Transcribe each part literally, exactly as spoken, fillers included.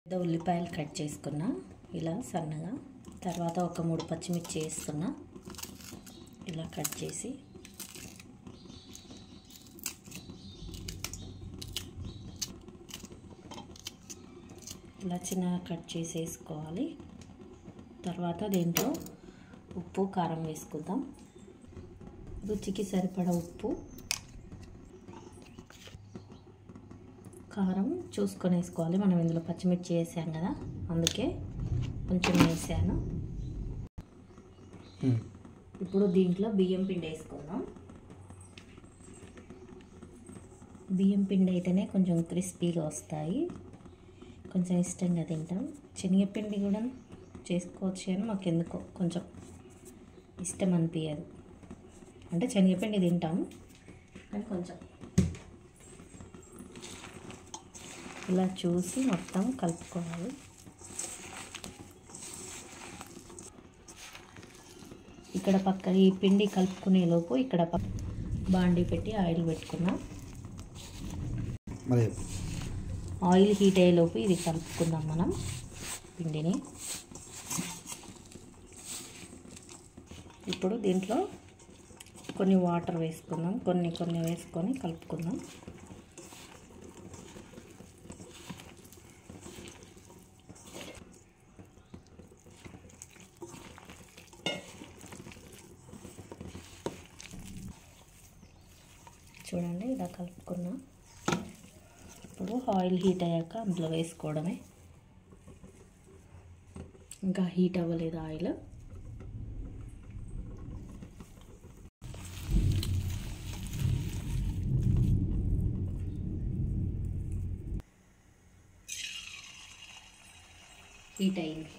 ఉల్లిపాయలు కట్ చేసుకున్నా ఇలా సన్నగా. తర్వాత ఒక మూడు పచ్చిమిర్చి వేస్తున్నా ఇలా కట్ చేసి. ఇలా చిన్నగా కట్ చేసి వేసుకోవాలి. తర్వాత దీంట్లో ఉప్పు కారం వేసుకుందాం. రుచికి సరిపడా ఉప్పు, కారం చూసుకొని వేసుకోవాలి. మనం ఇందులో పచ్చిమిర్చి వేసాం కదా, అందుకే కొంచెం వేసాను. ఇప్పుడు దీంట్లో బియ్యం పిండి వేసుకుందాం. బియ్యం పిండి అయితేనే కొంచెం క్రిస్పీగా వస్తాయి, కొంచెం ఇష్టంగా తింటాం. శనగపిండి కూడా చేసుకోవచ్చు కానీ మాకు ఎందుకో కొంచెం ఇష్టం అనిపించదు. అంటే శనగపిండి తింటాము కానీ కొంచెం ఇలా చూసి మొత్తం కలుపుకోవాలి. ఇక్కడ పక్క ఈ పిండి కలుపుకునే లోపు ఇక్కడ బాండీ పెట్టి ఆయిల్ పెట్టుకున్నాం. ఆయిల్ హీట్ అయ్యేలోపు ఇది కలుపుకుందాం మనం పిండిని. ఇప్పుడు దీంట్లో కొన్ని వాటర్ వేసుకుందాం, కొన్ని కొన్ని వేసుకొని కలుపుకుందాం. చూడండి ఇలా కలుపుకున్నా. ఇప్పుడు ఆయిల్ హీట్ అయ్యాక అందులో వేసుకోవడమే. ఇంకా హీట్ అవ్వలేదు ఆయిల్. హీట్ అయింది.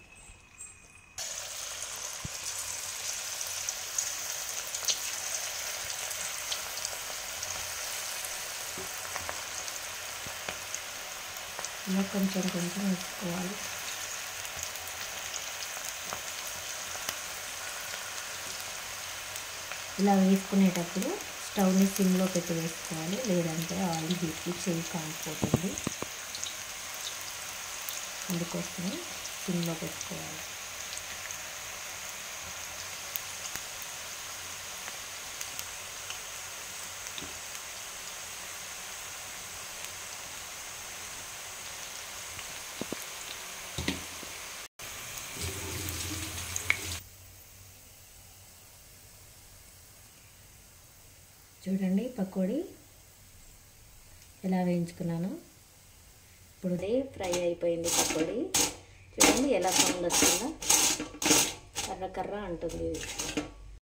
ఇలా కొంచెం కొంచెం వేసుకోవాలి. ఇలా వేసుకునేటప్పుడు స్టవ్ని సిమ్లో పెట్టి వేసుకోవాలి, లేదంటే ఆయిల్ హీట్కి చెయ్యి కాలిపోతుంది. అందుకోసమే సిమ్లో పెట్టుకోవాలి. చూడండి పకోడీ ఎలా వేయించుకున్నాను. ఇప్పుడు ఇదే ఫ్రై అయిపోయింది పకోడీ. చూడండి ఎలా సౌండ్ వస్తుందో, కర్ర కర్ర అంటుంది ఇది.